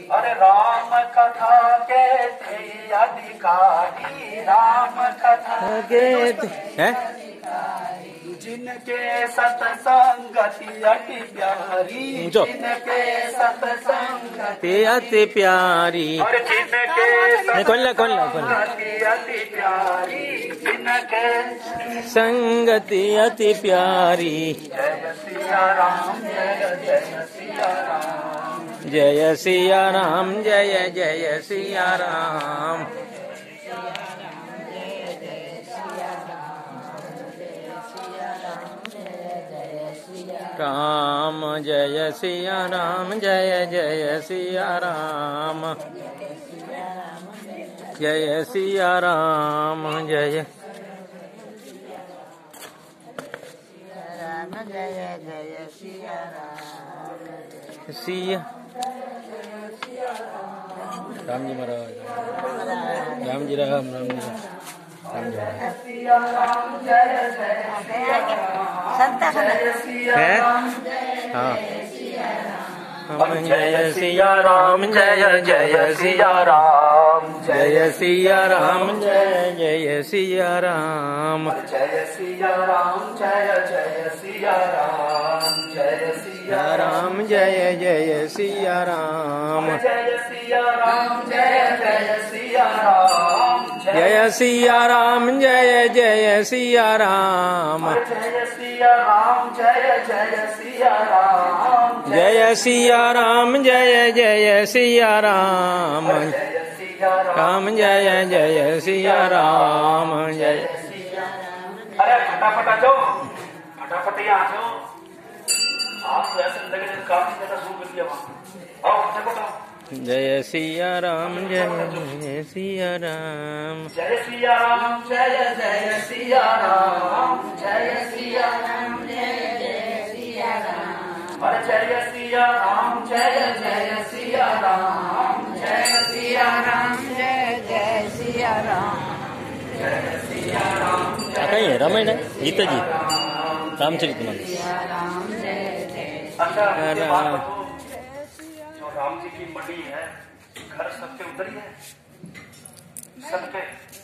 अरे राम कथा के थे अधिकारी, राम कथा के हैं जिनके सत्संगति अति प्यारी, जिनके सत्संगति अति प्यारी, और जिनके सत्संगति अति प्यारी, जिनके संगति अति प्यारी। जय सिया राम, जय जय सिया राम, जय सिया राम, जय जय सिया राम। राम जय सिया राम, जय जय सिया राम, जय सिया राम, जय जय सिया राम, सिया राम जी महाराज, राम जी राम, राम जी है। हाँ जय सिया राम, जय जय सिया राम, जय सिया राम, जय जय सिया राम, जय सिया राम, जय जय सिया राम, जय सिया राम, जय जय सिया राम, जय सिया राम, जय जय सिया राम, जय सिया राम, जय जय सिया राम, जय सिया राम, जय जय सिया राम, जय सिया राम, जय जय सिया राम, राम जय जय सिया राम, जय। अरे फटाफट आ जाओ, फटाफट यहाँ आ जाओ। आप तो ऐसे लगे काफी ज्यादा शुरू कर दिया वहाँ। आओ फटाफट आओ। जय सिया राम, जय जय सिया राम, जय सिया राम, जय जय सिया राम, जय सिया राम, जय जय सिया राम, अरे जय सिया राम, जय जय सिया राम, जय सिया राम, जय जय सिया राम, जय सिया राम। कहीं है रामायण गीताजी, रामचरितमानस। अच्छा जो राम जी की मड़ी है, घर सबके उधर ही है, सबके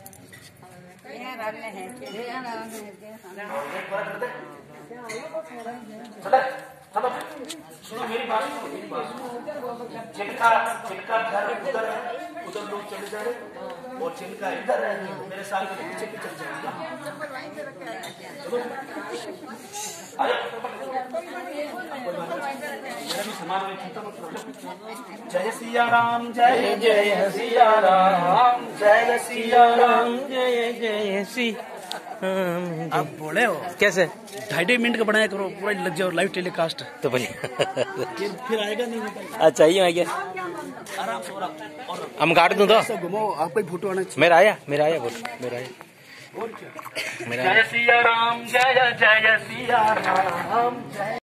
सुनो मेरी बात, जिनका जिनका घर उधर है उधर लोग चले जा रहे, और जिनका इधर है मेरे साथ पीछे पीछे चल जाएगा। जय सिया राम, जय जय सिया राम, जय सिया राम, जय जय सिया। आप बोले हो कैसे 2.5 मिनट का बनाया करो, पूरा लग जाओ लाइव टेलीकास्ट, तो भाई फिर आएगा नहीं। अच्छा ही आ गया, आराम से हम काट दूं तो घुमाओ, आपका ही फोटो आना चाहिए। मेरा आया बोल, मेरा आया। जय सिया राम, जय जय सिया राम, जय